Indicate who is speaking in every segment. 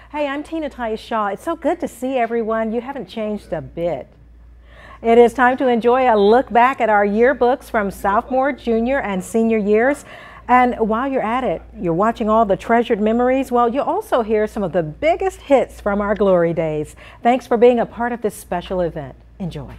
Speaker 1: Hey, I'm Tyus-Shaw. It's so good to see everyone. You haven't changed a bit. It is time to enjoy a look back at our yearbooks from sophomore, junior, and senior years. And while you're at it, you're watching all the treasured memories. Well, you'll also hear some of the biggest hits from our glory days. Thanks for being a part of this special event. Enjoy.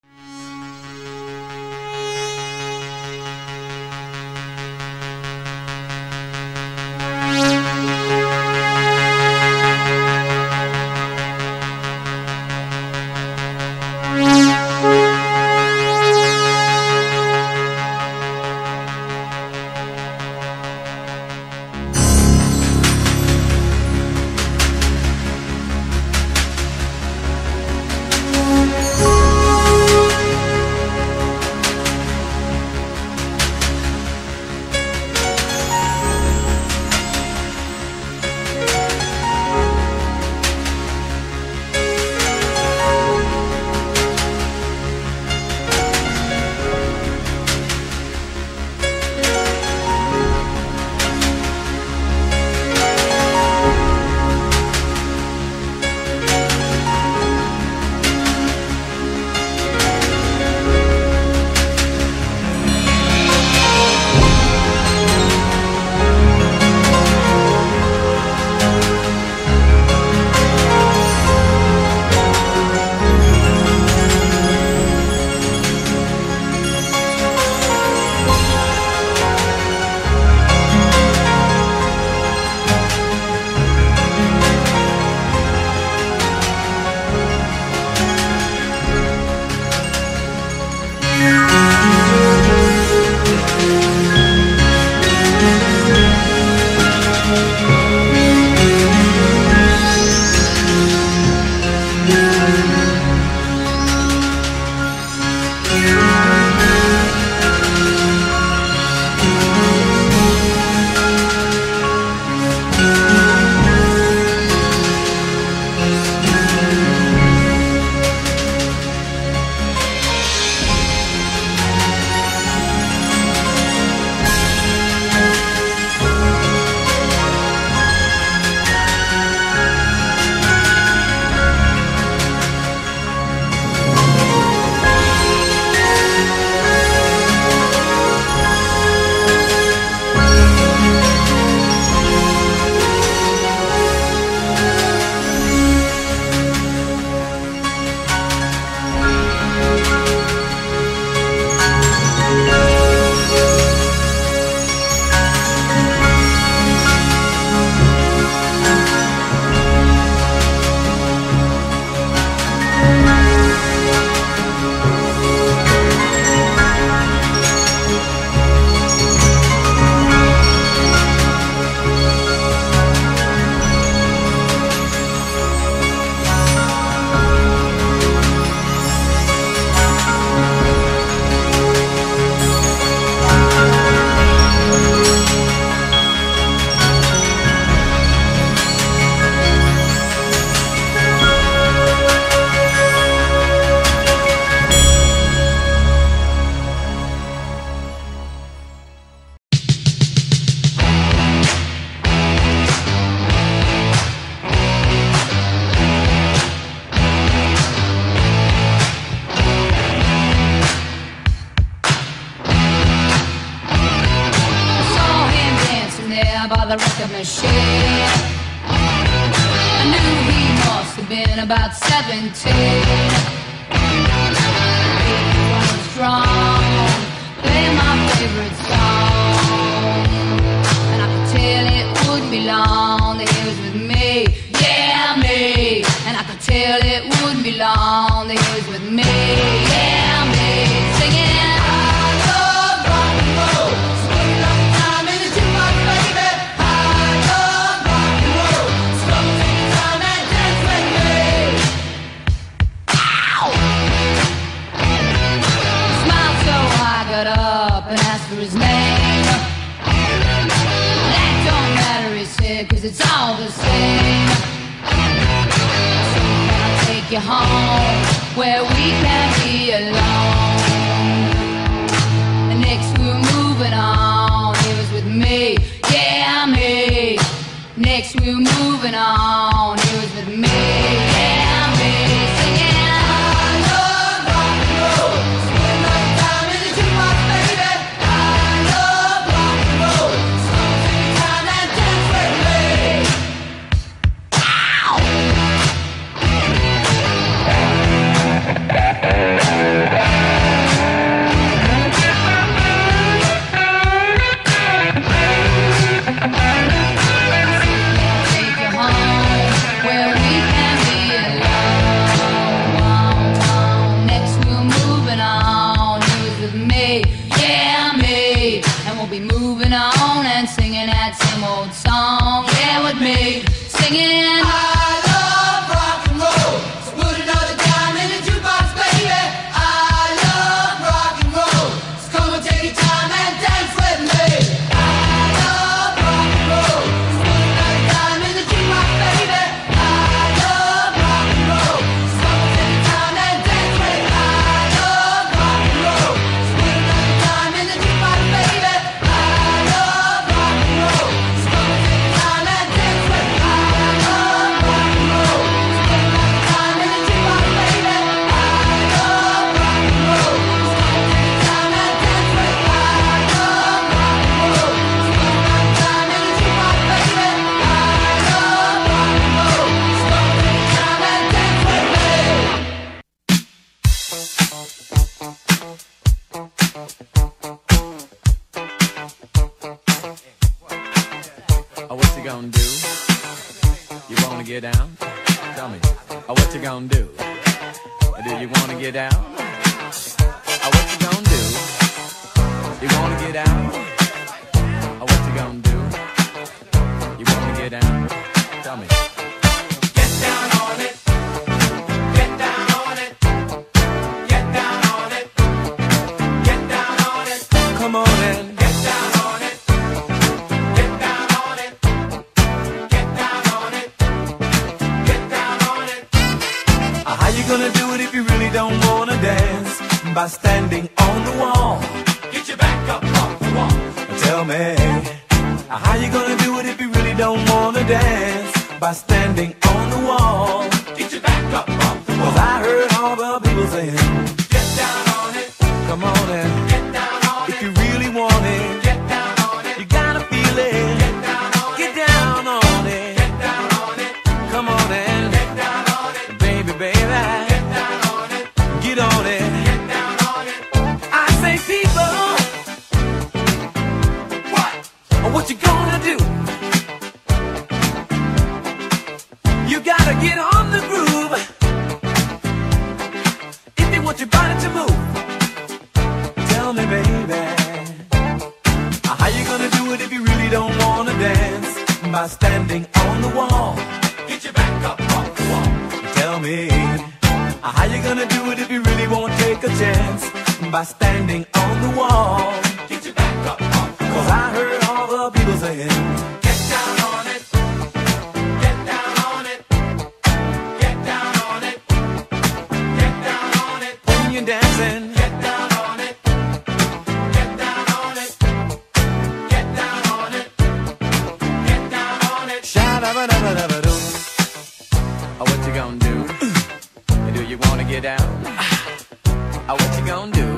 Speaker 2: By the record machine, I knew he must have been about 17. He was strong, playing my favorite song, and I could tell it wouldn't be long that he was with me, yeah, me. And I could tell it wouldn't be long that he was with me, yeah, me. Singing up and asked for his name. That don't matter, he said, 'cause it's all the same. So can I take you home where we can be alone? And next we were moving on. He was with me, yeah, me. Next we were moving on. He
Speaker 3: get down? Tell me, what you gonna do? Do you wanna get down? What you gonna do? You wanna get down? What you gonna do? You wanna get down? Tell me. Get down on it. Get down on it. Get down on it. Get down on it. Come on in. Get down on it. Get down on it. Get down on it. Get down on it. How you gonna do it if you really don't wanna dance? By standing on the wall. Get your back up off the wall. Tell me, how you gonna do it if you really don't wanna dance? By standing on the wall. Get your back up off the wall. 'Cause I heard all the people saying, get down on it. Come on in. Get down on it. If you really want it, get down on it. You gotta feel it. Get down on it. Get down on it. Get down on it. Come on in. Get down on it. Baby, baby. Get down on it. Get on it. Get down on it. I say, people, what you gonna do? You gotta get on the groove if you want your body to move. Tell me, baby, how you gonna do it if you really don't wanna dance? By standing on the wall. Get your back up off the wall. Tell me, how you gonna do it if you really won't take a chance? By standing on the wall. Get your back up off the wall. 'Cause I heard all the people saying, get down on it. Get down on it. Get down on it. Get down on it. When you're dancing, get down on it. Get down on it. Get down on it. Get down on it. Sha-da-ba-da-ba-da-ba-doo. What you gonna do? Do you wanna get down? What you gonna do?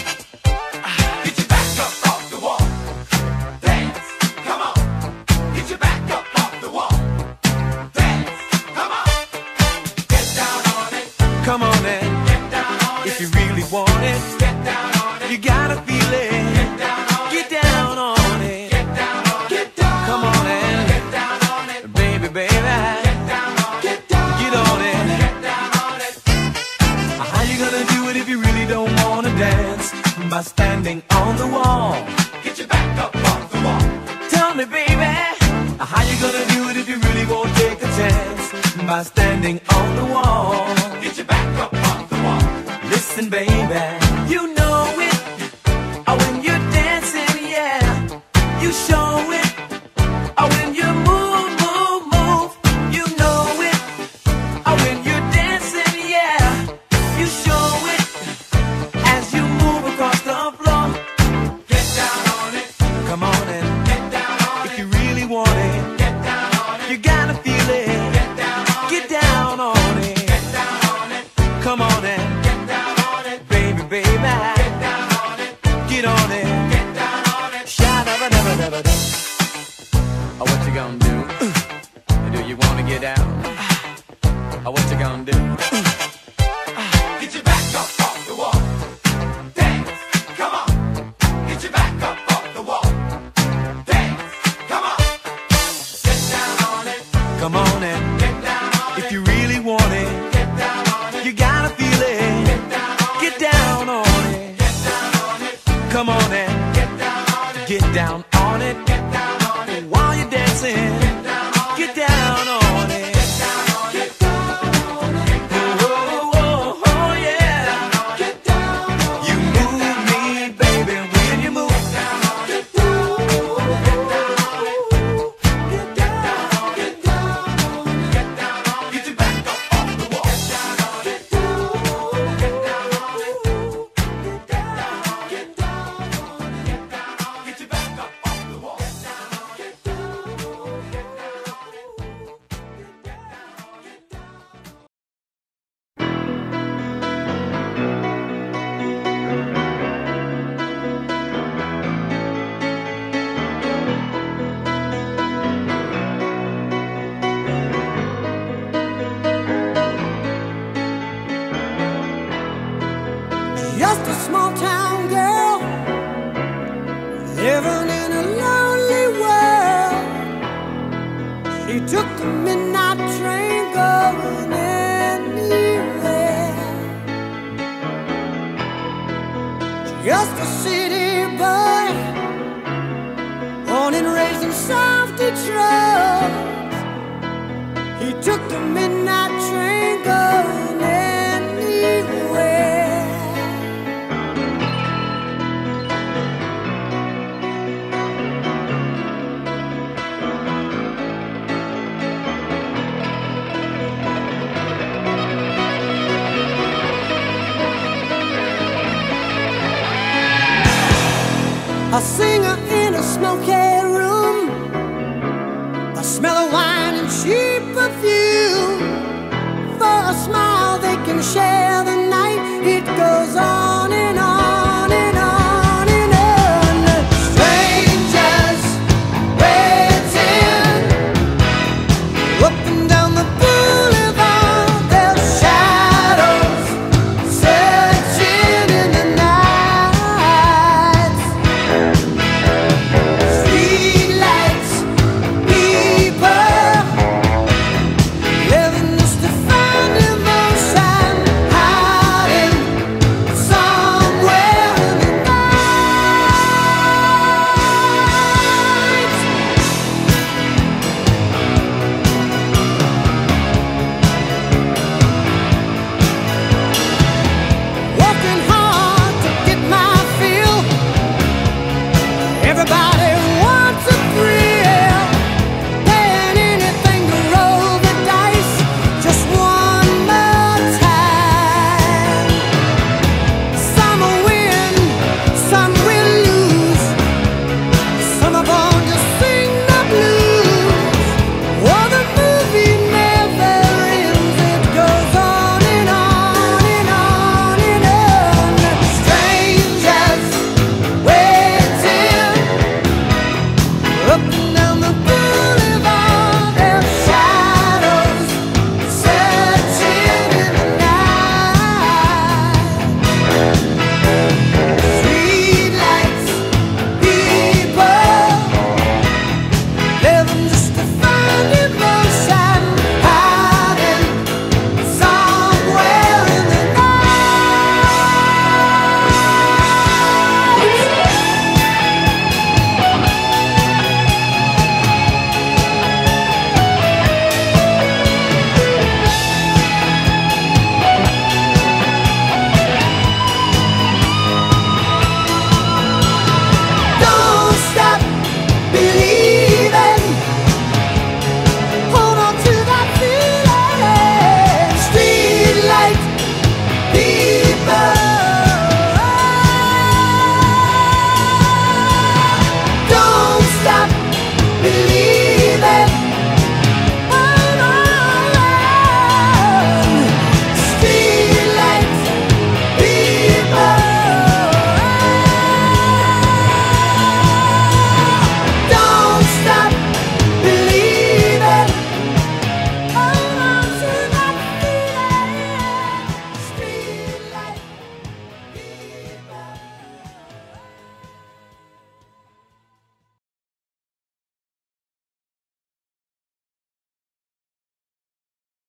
Speaker 3: Get your back up off the wall. Dance, come on. Get your back up off the wall. Dance, come on. Get down on it. Come on in. Get down on it. If you really want it, get down on it. You gotta feel it. Get down on it. Get down on it. Get down on it. Get down. Come on in. Get down on it. Baby, baby. Get down on it. Get down. Get on it. Get down on it. How you gonna do it if you really don't wanna dance? By standing on the wall. Get your back up off the wall. Tell me, baby, how you gonna do it if you really won't take a chance? By standing on the wall. Get your back up off the wall. Listen, baby, you know it. When you're dancing, yeah, you show it. When you move, move, move, you know it. When you're dancing, yeah, you show it. As you move across the floor, get down on it. Come on in. Get down on it. If you really want it, get down on it. You gotta feel it. Get down on it. Get down on it. Get down on it. Come on in. Get down on it. Baby, baby. Get down on it. Get on it. Get down on it. Sha-da-ba-da-ba-da-ba-da. What you gonna do? Do you wanna get down? What you gonna do? Get your back up off the wall. Dance, come on. Get your back up off the wall. Dance, come on. Get down on it. Come on in. Get down on it. If you really want it, get down on it. You gotta feel it. Get down on it. Get down on it. Get down on it. Come on in. Get down on it. Get down on it. Get down on it. While you're dancing, get down on it. Get down on it. Get down on it. Get down on it. Oh, oh, oh, yeah. Get down on it. You move me, baby, when you move. Get down on it. Get down on it. Get down on it. Get down on it. Get down on it. Get your back up off the wall. Get down on it. Get down on it. Get down on it. Get down on it. Get down on it. Get down on it. Get your back up off the wall. Get down on it. Get down on it. Get down on it. Get down on it. Get down on it.
Speaker 4: Just a small town girl living in a lonely world. She took the midnight train of Detroit. He took the midnight train going anywhere. A singer in a smoky room, the smell of wine and cheap perfume.